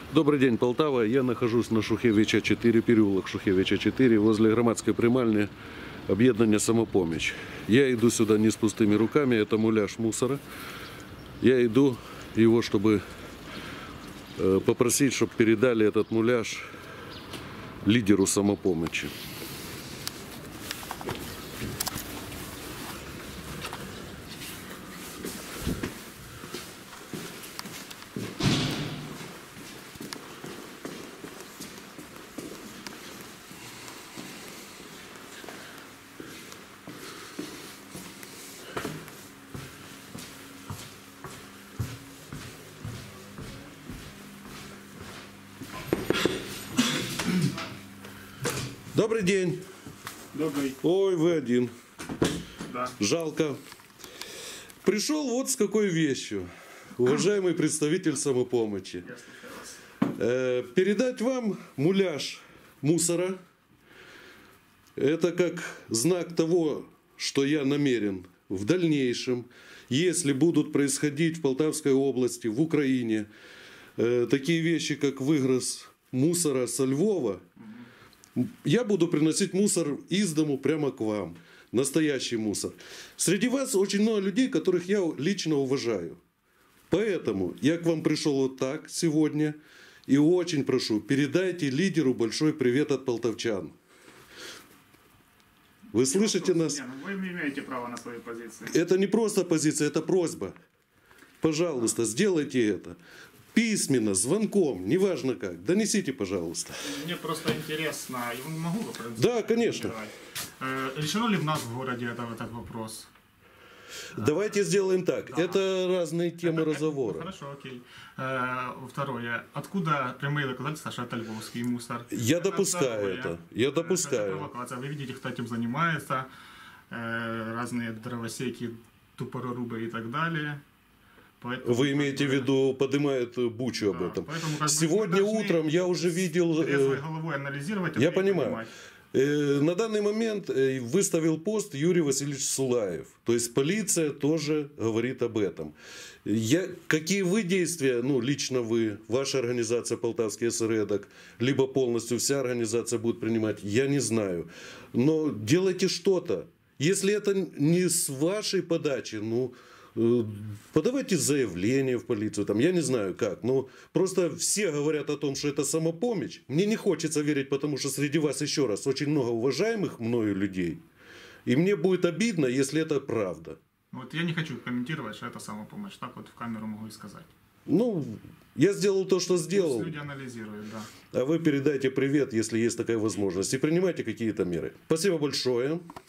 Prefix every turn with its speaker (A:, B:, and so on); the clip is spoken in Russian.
A: Добрый день, Полтава. Я нахожусь на Шухевича 4, переулок Шухевича 4, возле громадской приймальни объединения «Самопомощь». Я иду сюда не с пустыми руками, это муляж мусора. Я иду его, чтобы попросить, чтобы передали этот муляж лидеру «Самопомощи». Добрый день.
B: Добрый.
A: Ой, вы один.
B: Да.
A: Жалко. Пришел вот с какой вещью, уважаемый представитель «Самопомощи». Передать вам муляж мусора. Это как знак того, что я намерен в дальнейшем, если будут происходить в Полтавской области, в Украине, такие вещи, как выгрыз мусора со Львова, я буду приносить мусор из дому прямо к вам. Настоящий мусор. Среди вас очень много людей, которых я лично уважаю. Поэтому я к вам пришел вот так сегодня. И очень прошу, передайте лидеру большой привет от полтавчан. Вы слышите нас?
B: Вы не имеете права на свою позицию.
A: Это не просто позиция, это просьба. Пожалуйста, сделайте это. Письменно, звонком, неважно как. Донесите, пожалуйста.
B: Мне просто интересно, я могу вопросить?
A: Да, конечно.
B: Решено ли в нас в городе этот вопрос?
A: Давайте сделаем так.
B: Да.
A: Это разные темы разговора.
B: Хорошо, окей. Второе. Откуда прямые доказательства, что это львовский мусор?
A: Я допускаю это. Я
B: Это
A: допускаю.
B: провокация. Вы видите, кто этим занимается. Разные дровосеки, тупорорубы и так далее. Поэтому,
A: Вы имеете в виду, поднимают бучу об этом.
B: Поэтому,
A: Сегодня утром я уже видел...
B: трезвой головой анализировать это
A: Я
B: и
A: понимаю.
B: понимать.
A: На данный момент выставил пост Юрий Васильевич Сулаев. То есть полиция тоже говорит об этом. Какие вы действия, лично вы, ваша организация Полтавский СРЭДОК, либо полностью вся организация будет принимать, я не знаю. Но делайте что-то. Если это не с вашей подачи, подавайте заявление в полицию, я не знаю как, но просто все говорят о том, что это самопомощь. Мне не хочется верить, потому что среди вас, еще раз, очень много уважаемых мною людей. И мне будет обидно, если это правда.
B: Вот я не хочу комментировать, что это самопомощь. Так вот в камеру могу и сказать.
A: Я сделал то, что сделал.
B: Пусть люди анализируют, да.
A: А вы передайте привет, если есть такая возможность. И принимайте какие-то меры. Спасибо большое.